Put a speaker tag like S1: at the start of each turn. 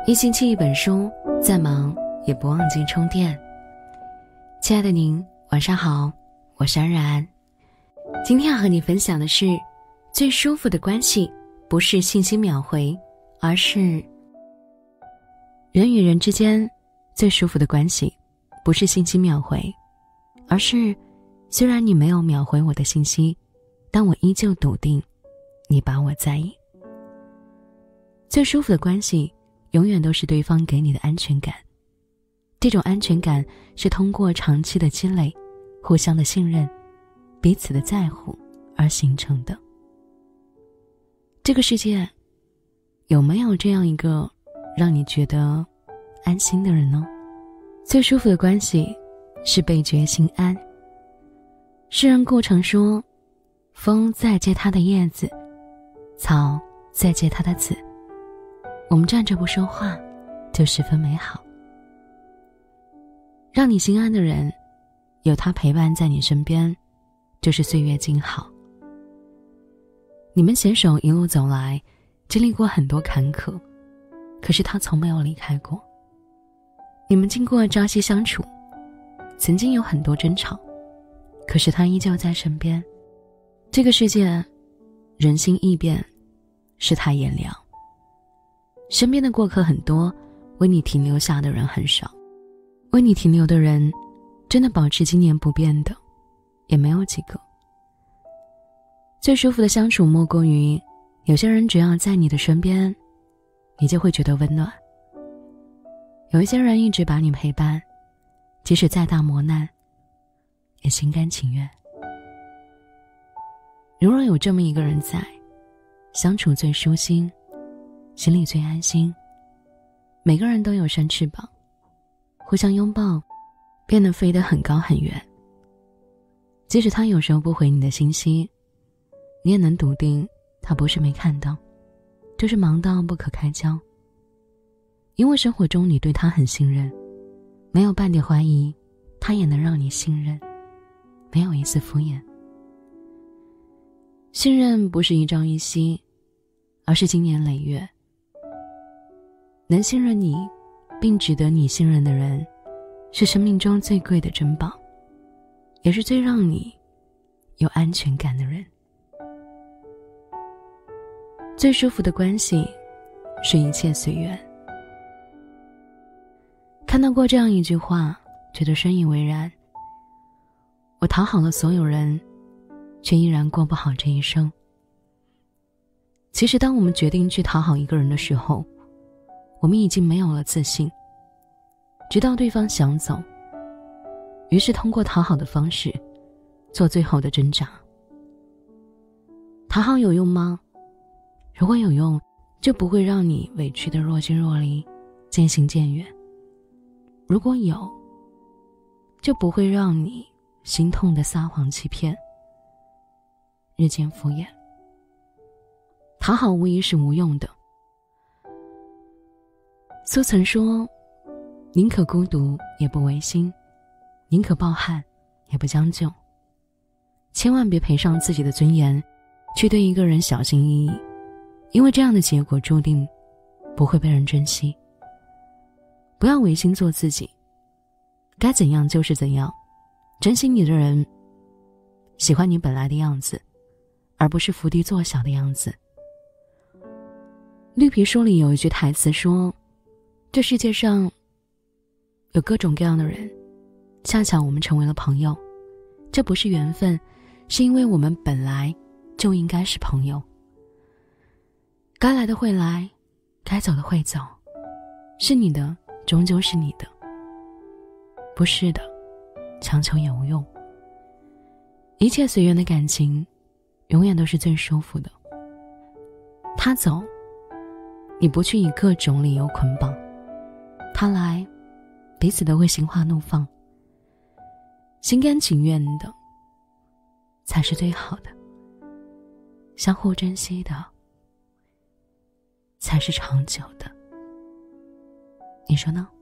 S1: 一星期一本书，再忙也不忘记充电。亲爱的您，晚上好，我是安然。今天要和你分享的是，最舒服的关系不是信息秒回，而是人与人之间最舒服的关系不是信息秒回，而是虽然你没有秒回我的信息，但我依旧笃定你把我在意。最舒服的关系永远都是对方给你的安全感，这种安全感是通过长期的积累、互相的信任、彼此的在乎而形成的。这个世界有没有这样一个让你觉得安心的人呢？最舒服的关系是倍觉心安。诗人顾城说，风再借它的叶子，草再借它的籽，我们站着不说话就十分美好。让你心安的人，有他陪伴在你身边，就是岁月静好。你们携手一路走来，经历过很多坎坷，可是他从没有离开过。你们经过朝夕相处，曾经有很多争吵，可是他依旧在身边。这个世界人心易变，是他眼凉。身边的过客很多，为你停留下的人很少。为你停留的人，真的保持今年不变的也没有几个。最舒服的相处莫过于，有些人只要在你的身边，你就会觉得温暖。有一些人一直把你陪伴，即使再大磨难也心甘情愿。如若有这么一个人在，相处最舒心，心里最安心。每个人都有双翅膀，互相拥抱，便能飞得很高很远。即使他有时候不回你的信息，你也能笃定他不是没看到，就是忙到不可开交。因为生活中你对他很信任，没有半点怀疑，他也能让你信任，没有一丝敷衍。信任不是一朝一夕，而是经年累月。能信任你并值得你信任的人，是生命中最贵的珍宝，也是最让你有安全感的人。最舒服的关系是一切随缘。看到过这样一句话，觉得深以为然。我讨好了所有人，却依然过不好这一生。其实当我们决定去讨好一个人的时候，我们已经没有了自信，直到对方想走，于是通过讨好的方式做最后的挣扎。讨好有用吗？如果有用，就不会让你委屈的若即若离，渐行渐远。如果有，就不会让你心痛的撒谎欺骗，日渐敷衍。讨好无疑是无用的。苏曾说，宁可孤独也不违心，宁可抱憾也不将就。千万别赔上自己的尊严去对一个人小心翼翼，因为这样的结果注定不会被人珍惜。不要违心做自己，该怎样就是怎样。珍惜你的人喜欢你本来的样子，而不是伏低作小的样子。绿皮书里有一句台词说，这世界上有各种各样的人，恰巧我们成为了朋友，这不是缘分，是因为我们本来就应该是朋友。该来的会来，该走的会走，是你的终究是你的，不是的强求也无用。一切随缘的感情永远都是最舒服的。他走，你不去以各种理由捆绑，他来，彼此都会心花怒放。心甘情愿的才是最好的，相互珍惜的才是长久的。你说呢？